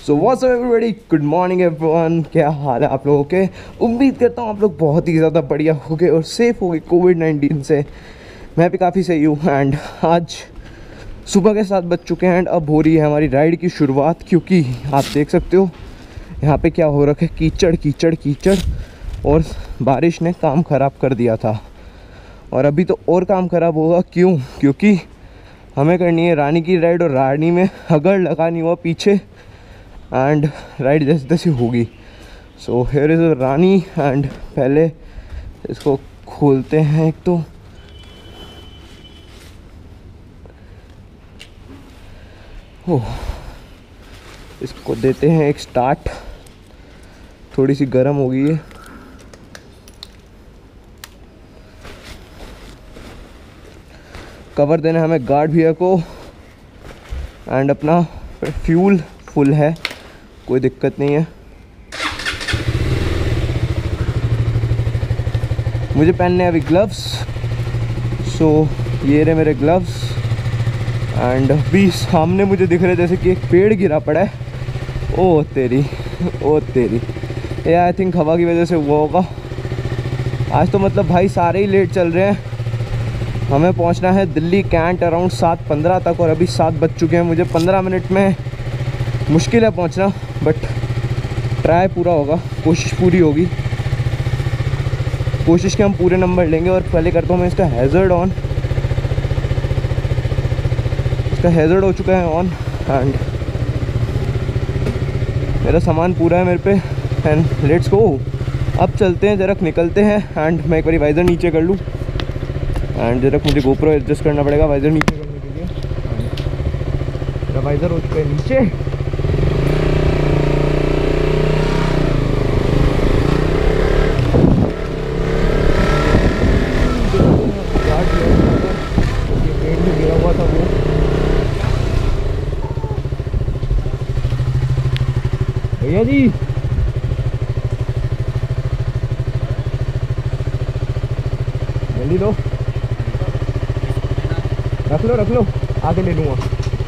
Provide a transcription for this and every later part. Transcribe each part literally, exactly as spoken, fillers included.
सो what's up everybody, good morning everyone. क्या हाल है आप लोगों के? उम्मीद करता हूँ आप लोग बहुत ही ज़्यादा बढ़िया हो गए और सेफ हो गए कोविड नाइन्टीन से। मैं भी काफ़ी सही हूँ। एंड आज सुबह के सात बज चुके हैं एंड अब हो रही है हमारी राइड की शुरुआत, क्योंकि आप देख सकते हो यहाँ पे क्या हो रखा है, कीचड़ कीचड़ कीचड़। और बारिश ने काम ख़राब कर दिया था और अभी तो और काम ख़राब होगा। क्यों? क्योंकि हमें करनी है रानी की राइड और रानी में अगर लगानी हुआ पीछे एंड राइड जैसे तैसे होगी। So here is Rani and पहले इसको खोलते हैं। एक तो ओह, इसको देते हैं एक स्टार्ट। थोड़ी सी गर्म हो गई है। कवर देना हमें गार्ड भैया को एंड अपना फ्यूल फुल है, कोई दिक्कत नहीं है। मुझे पहनने हैं अभी ग्लव्स। सो ये रहे मेरे ग्लव्स एंड अभी सामने मुझे दिख रहा है जैसे कि एक पेड़ गिरा पड़ा है। ओ तेरी ओ तेरी ये आई थिंक हवा की वजह से हुआ होगा। आज तो मतलब भाई सारे ही लेट चल रहे हैं। हमें पहुंचना है दिल्ली कैंट अराउंड सात पंद्रह तक और अभी सात बज चुके हैं। मुझे पंद्रह मिनट में मुश्किल है पहुंचना, बट ट्राई पूरा होगा, कोशिश पूरी होगी। कोशिश के हम पूरे नंबर लेंगे। और पहले करता हूँ मैं इसका हैज़र्ड ऑन। इसका हैज़र्ड हो चुका है ऑन एंड मेरा सामान पूरा है मेरे पे एंड लेट्स गो। अब चलते हैं, जरा निकलते हैं एंड मैं एक बार वाइज़र नीचे कर लूँ एंड जरा मुझे गोप्रो एडजस्ट करना पड़ेगा वाइज़र नीचे करने के लिए। मेरा वाइज़र हो चुका है नीचे। भैया जी जल्दी लो, रख लो रख लो, आगे ले लूँगा।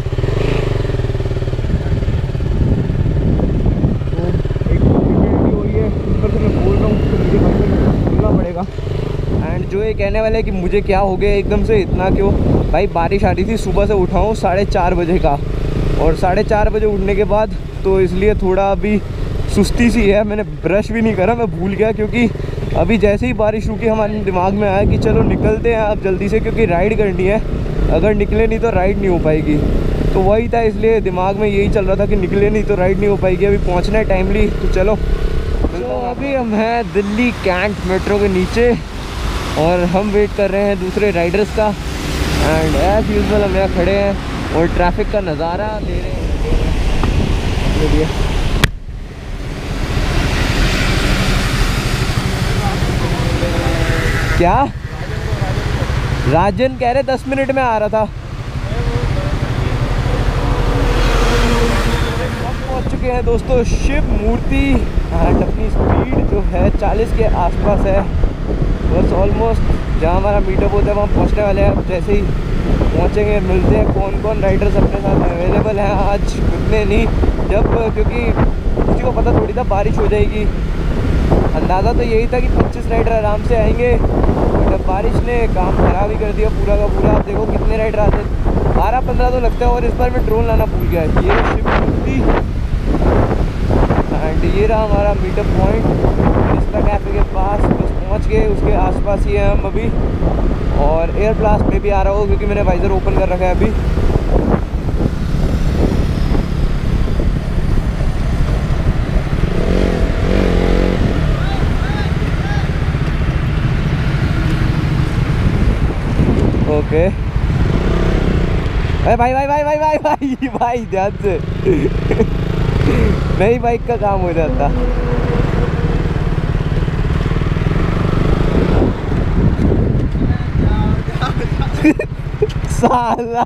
तो एक हो रही है ऊपर से, मैं बोल रहा हूँ तो मुझे बोलना पड़ेगा। एंड जो ये कहने वाले हैं कि मुझे क्या हो गया एकदम से, इतना क्यों भाई? बारिश आ रही थी, सुबह से उठा हूँ साढ़े चार बजे का और साढ़े चार बजे उठने के बाद तो इसलिए थोड़ा अभी सुस्ती सी है। मैंने ब्रश भी नहीं करा, मैं भूल गया, क्योंकि अभी जैसे ही बारिश रुकी हमारे दिमाग में आया कि चलो निकलते हैं अब जल्दी से, क्योंकि राइड करनी है। अगर निकले नहीं तो राइड नहीं हो पाएगी। तो वही था, इसलिए दिमाग में यही चल रहा था कि निकले नहीं तो राइड नहीं हो पाएगी। अभी पहुंचना है टाइमली, तो चलो। तो अभी हम हैं दिल्ली कैंट मेट्रो के नीचे और हम वेट कर रहे हैं दूसरे राइडर्स का। एंड एज यूजुअल हम यहाँ खड़े हैं और ट्रैफिक का नज़ारा ले रहे हैं। क्या राजन कह रहे दस मिनट में आ रहा था। पहुंच चुके हैं दोस्तों शिव मूर्ति एंड अपनी स्पीड जो है चालीस के आसपास है। बस ऑलमोस्ट जहाँ हमारा मीटअप होता है वहाँ पहुंचने वाले हैं। जैसे ही पहुंचेंगे मिलते हैं कौन कौन राइडर्स अपने साथ अवेलेबल हैं आज, कितने नहीं, जब क्योंकि किसी को पता थोड़ी था बारिश हो जाएगी। अंदाज़ा तो यही था कि पच्चीस राइडर आराम से आएंगे, जब बारिश ने काम खराब ही कर दिया पूरा का पूरा। आप देखो कितने राइडर आते हैं, बारह पंद्रह तो लगता है। और इस बार मैं ड्रोन लाना भूल गया। ये शिव मूर्ति एंड ये रहा हमारा मीटअप पॉइंट रिश्ता कैफ़े के पास। बस पहुंच गए, उसके आसपास ही हैं हम अभी। और एयर ब्लास्ट में भी आ रहा हो क्योंकि मैंने वाइज़र ओपन कर रखा है अभी। ओके अरे भाई भाई भाई भाई भाई भाई भाई ध्यान से नहीं, बाइक का काम हो जाता। साला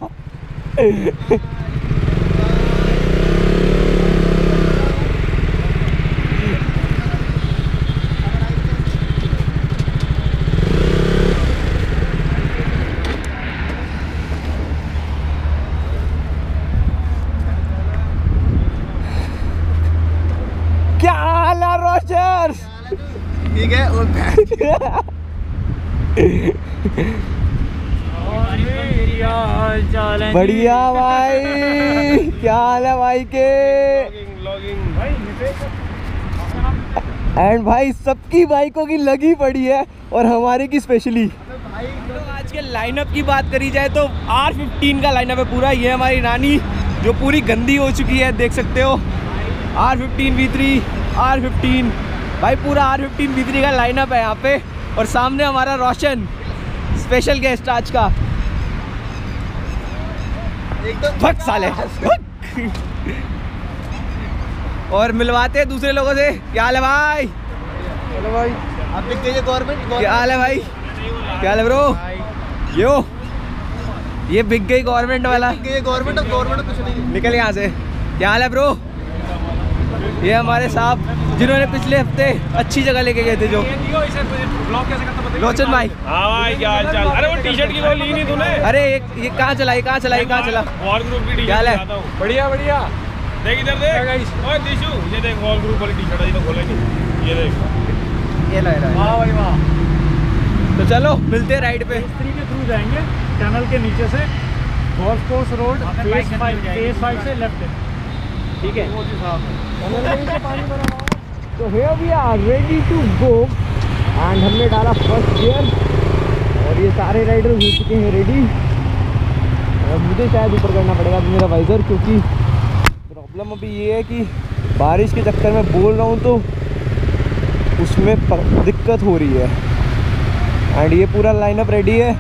बढ़िया भाई, क्या हाल है भाई के? एंड भाई सबकी बाइकों की लगी पड़ी है और हमारी की स्पेशली। तो आज के लाइनअप की बात करी जाए तो आर फिफ्टीन का लाइनअप है पूरा। ये हमारी रानी जो पूरी गंदी हो चुकी है, देख सकते हो। R fifteen V three, R fifteen भाई, पूरा आर फिफ्टीन वी थ्री का लाइनअप है यहाँ पे। और सामने हमारा रोशन, स्पेशल गेस्ट आज का। एकदम साले और मिलवाते हैं दूसरे लोगों से। क्या हाल है भाई? हेलो भाई, आप दिख गए गवर्नमेंट। क्या हाल है भाई? क्या हाल है ब्रो? यो ये बिक गई गवर्नमेंट वाला। गवर्नमेंट ऑफ गवर्नमेंट कुछ नहीं, निकल यहाँ से। क्या हाल है ब्रो? ये हमारे साहब जिन्होंने पिछले हफ्ते अच्छी जगह लेके गए थे, जो लोचन भाई। हाँ भाई, क्या हाल चाल? अरे वो टी शर्ट की वो ली नहीं तूने? अरे ये ये कहाँ चला, ये कहाँ चला, ये कहाँ चला? वॉल ग्रुप की टी क्या शर्ट है? बढ़िया बढ़िया। देख इधर देख। ओए दिशु, ये देख वॉल ग्रुप वाली टी शर्ट है, ये तो खोले नहीं। ये देख, ये ला रहा है। वाह भाई वाह। तो चलो मिलते हैं राइड पे। मिस्त्री के थ्रू जाएंगे टनल के नीचे से, golf course road phase five phase five से लेफ्ट है। ठीक है। तो here we are ready to go and हमने डाला फर्स्ट गियर और ये सारे राइडर्स हो चुके हैं रेडी। और मुझे शायद ऊपर करना पड़ेगा मेरा वाइजर, क्योंकि प्रॉब्लम अभी ये है कि बारिश के चक्कर में बोल रहा हूँ तो उसमें दिक्कत हो रही है। एंड ये पूरा लाइनअप रेडी है।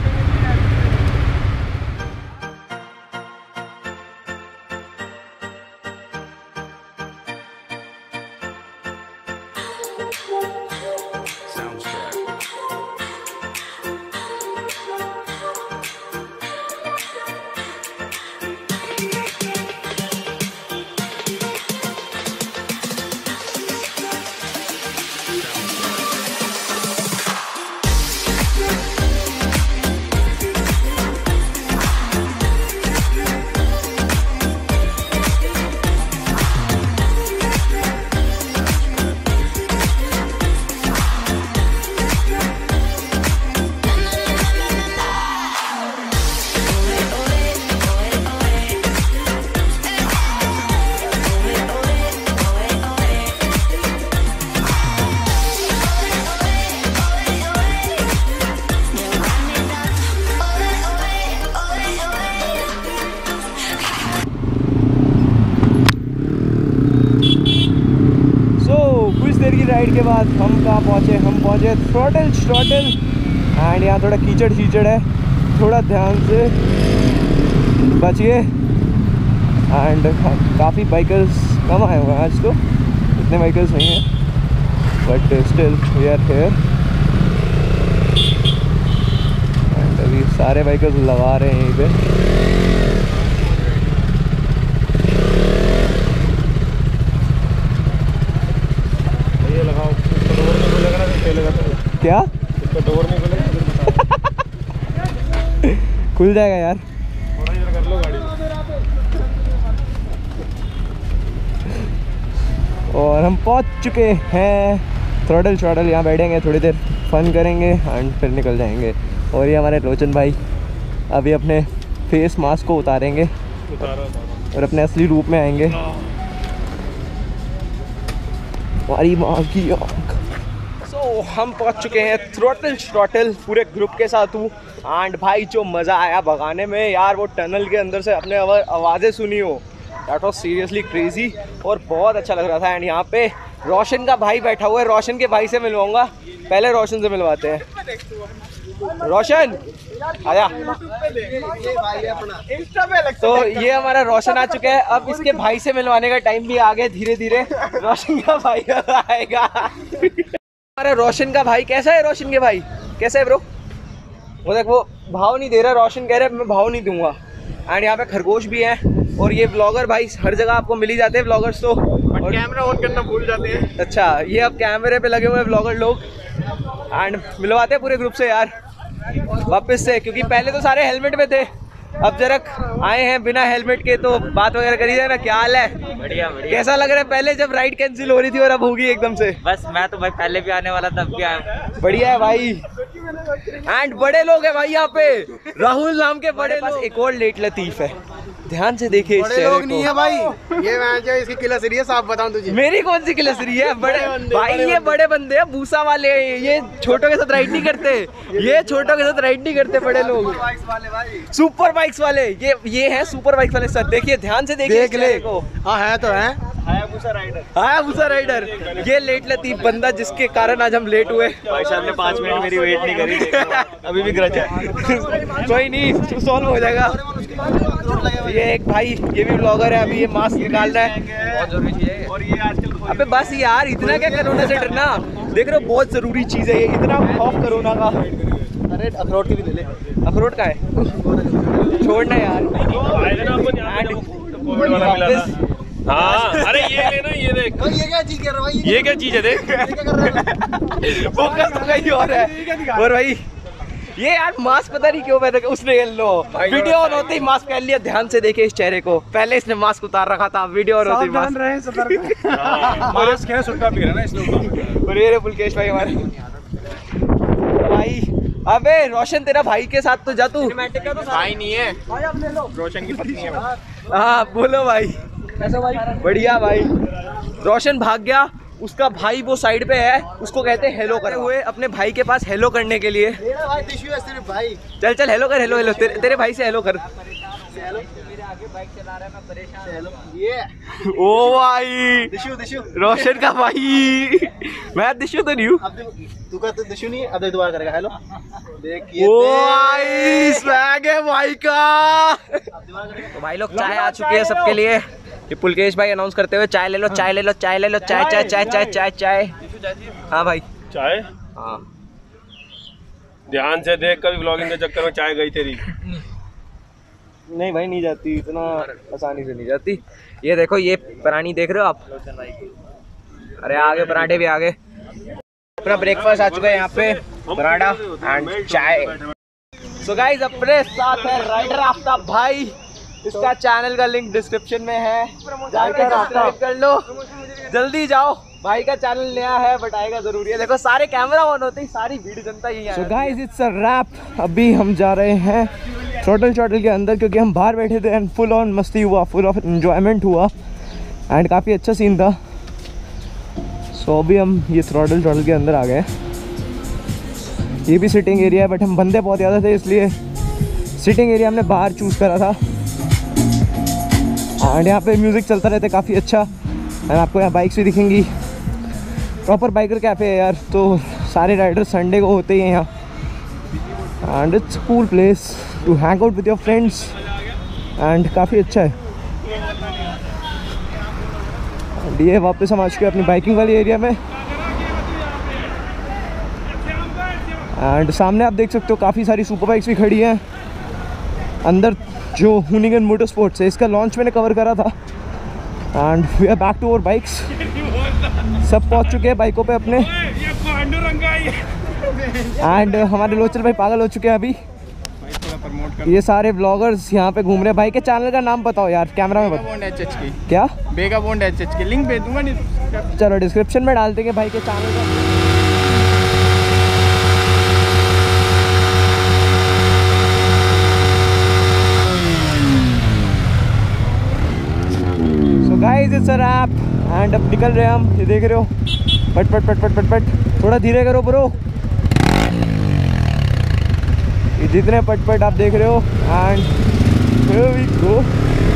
राइड के बाद हम कहाँ पहुँचे? हम पहुँचे थ्रॉटल थ्रॉटल एंड यहाँ थोड़ा कीचड़ कीचड़ है, थोड़ा ध्यान से बचिए। एंड काफ़ी बाइकर्स कम आए हुए हैं आज, तो इतने बाइकर्स नहीं हैं, but still we are here. And अभी सारे बाइकर्स लगा रहे हैं यहीं पे। क्या डोर नहीं खुलेगा? खुल जाएगा यार, थोड़ा इधर कर लो गाड़ी। और हम पहुंच चुके हैं थ्रॉटल थ्रॉटल। यहाँ बैठेंगे, थोड़ी देर फन करेंगे एंड फिर निकल जाएंगे। और ये हमारे लोचन भाई अभी अपने फेस मास्क को उतारेंगे और अपने असली रूप में आएंगे। हमारी माँ की आँख। सो हम पहुंच चुके हैं थ्रॉटल थ्रॉटल पूरे ग्रुप के साथ हूँ। एंड भाई जो मज़ा आया भगाने में यार, वो टनल के अंदर से अपने आवाज़ें सुनी हो, दैट वाज सीरियसली क्रेजी और बहुत अच्छा लग रहा था। एंड यहाँ पे रोशन का भाई बैठा हुआ है, रोशन के भाई से मिलवाऊंगा। पहले रोशन से मिलवाते हैं। रोशन आया। तो ये हमारा रोशन आ चुका है, अब इसके भाई से मिलवाने का टाइम भी आ गया धीरे धीरे। रोशन का भाई आएगा। हमारा रोशन का भाई कैसा है? रोशन के भाई कैसा है ब्रो? वो देख, वो भाव नहीं दे रहा। रोशन कह रहा है मैं भाव नहीं दूंगा। एंड यहाँ पे खरगोश भी हैं और ये ब्लॉगर भाई हर जगह आपको मिल ही जाते हैं ब्लॉगर्स तो, और कैमरा ऑन करना भूल जाते हैं। अच्छा, ये अब कैमरे पे लगे हुए हैं ब्लॉगर लोग। एंड मिलवाते हैं पूरे ग्रुप से यार वापस से, क्योंकि पहले तो सारे हेलमेट में थे, अब जरा आए हैं बिना हेलमेट के, तो बात वगैरह करी जाए ना। क्या हाल है? बढ़िया बढ़िया। कैसा लग रहा है? पहले जब राइड कैंसिल हो रही थी और अब होगी एकदम से। बस मैं तो भाई पहले भी आने वाला था, अब भी आया। बढ़िया है भाई। एंड बड़े लोग हैं भाई यहाँ पे, राहुल नाम के बड़े पास एक और लेट लतीफ है। ध्यान से देखिए इस चेहरे को। नहीं है भाई, ये मैं जो इसकी किलसरी है, साफ बताऊं तुझे। मेरी कौन सी किलसरी है? बड़े भाई, ये बड़े बंदे हैं, भूसा वाले। ये छोटों के साथ राइड नहीं करते, ये छोटों के साथ राइड नहीं करते बड़े लोग। सुपर बाइक्स वाले, ये ये हैं सुपर बाइक्स वाले सर। देखिए ध्यान से देखिए देख ले। हाँ है तो है। हायाबुसा राइडर, ये लेट लतीफ बंदा जिसके कारण आज हम लेट हुए। भाई साहब ने पाँच मिनट मेरी वेट नहीं करी, अभी भी ग्रज है। कोई नहीं, सॉल्व हो जाएगा। ये एक भाई, ये भी ब्लॉगर है, अभी ये मास्क निकाल रहा है। बहुत जरूरी चीज है। और ये आजकल अबे बस यार, इतना क्या कोरोना से डरना? देख रहे हो, बहुत जरूरी चीज है ये, इतना खौफ कोरोना का। अरे अखरोट की भी ले ले। अखरोट का है, छोड़ना यार। हाँ, अरे ये लेना, ये देख। ये क्या चीज कर रहा है? ये क्या चीज है देख। ये क्या कर रहा है? फोकस तो कहीं और है। और भाई ये यार मास्क पता नहीं क्यों पहना, उसने ये लो वीडियो ऑन होते ही मास्क पहन लिया। ध्यान से देखिए इस चेहरे को, पहले इसने मास्क उतार रखा था, वीडियो ऑन होते ही मास्क। रहे हैं सतर्क। मास्क है, सुट्टा पी रहा है ना इसलिए। और ये रे पुलकेश भाई हमारे भाई। अबे रोशन, तेरा भाई के साथ तो जा तू। भाई नहीं है, रोशन की पत्नी है। हाँ बोलो भाई। बढ़िया भाई। रोशन भाग गया, उसका भाई वो साइड पे है, उसको कहते हैं हेलो करे हुए अपने भाई के पास हेलो करने के लिए। भाई टिश्यू है सिर्फ भाई। चल चल हेलो कर, हेलो हेलो तेरे, तेरे भाई से हेलो कर। ये ओ भाई, दिशु दिशु रोशन का भाई। मैं दिशु तो नहीं हूँ। अब तू का तो दिशु नहीं है, अब देख दोबारा करेगा। हेलो देख ये ओ भाई, स्वैग है भाई का। तो भाई लोग चाय आ चुकी है सबके लिए। ये पुलकेश भाई अनाउंस करते हुए, चाय ले लो, चाय ले लो, चाय ले लो, चाय चाय चाय चाय चाय चाय। हाँ भाई चाय। हाँ ध्यान से देख, कभी व्लॉगिंग के चक्कर में चाय गई तेरी। नहीं भाई, नहीं जाती, इतना आसानी से नहीं जाती। ये देखो, ये प्राणी देख रहे हो आप? अरे आगे पराठे भी आगे। अपना ब्रेकफास्ट आ चुका है यहाँ पे, पराठा एंड चाय। सो गाइस, अपने साथ है राइडर आफ्ताब भाई। इसका चैनल का लिंक डिस्क्रिप्शन में है, जाकर सब्सक्राइब कर लो, जल्दी जाओ। भाई का चैनल नया है बट आएगा जरूरी है। देखो सारे कैमरा ऑन होते ही सारी भीड़ जनता ही है। So guys, it's a wrap. अभी हम जा रहे हैं थ्रॉटल शॉटल के अंदर, क्योंकि हम बाहर बैठे थे एंड फुल ऑन मस्ती हुआ, फुल ऑफ एंजॉयमेंट हुआ एंड काफ़ी अच्छा सीन था। सो so, अभी हम ये थ्रॉटल शॉटल के अंदर आ गए। ये भी सिटिंग एरिया है, बट हम बंदे बहुत ज़्यादा थे इसलिए सिटिंग एरिया हमने बाहर चूज़ करा था। एंड यहाँ पे म्यूज़िक चलता रहता है काफ़ी अच्छा। एंड आपको यहाँ बाइक्स भी दिखेंगी। प्रॉपर बाइकर कैफ़े है यार, तो सारे राइडर संडे को होते ही हैं यहाँ। And it's cool place to hang out with your friends and काफ़ी अच्छा है। एंड ये वापस हम आ चुके हैं अपनी बाइकिंग वाली एरिया में। एंड सामने आप देख सकते हो काफ़ी सारी सुपर बाइक्स भी खड़ी हैं। अंदर जो हुनिगन मोटर स्पोर्ट्स है, इसका लॉन्च मैंने कवर करा था। And we are back to our bikes. सब पहुंच चुके हैं बाइकों पे अपने। एंड हमारे लोचल भाई पागल हो चुके हैं अभी। ये सारे ब्लॉगर्स यहाँ पे घूम रहे हैं। भाई के चैनल का नाम बताओ यार, कैमरा में बताओ। एच एच की क्या? बेगा बॉन्ड एच एच की लिंक भेज दूंगा। नहीं चलो डिस्क्रिप्शन में डाल देंगे भाई के चैनल का। Guys, it's a wrap and अब निकल रहे हैं हम। ये देख रहे हो, पट पट पट पट पट पट। थोड़ा धीरे करो ब्रो। ये जितने पट पट आप देख रहे हो। And here we go.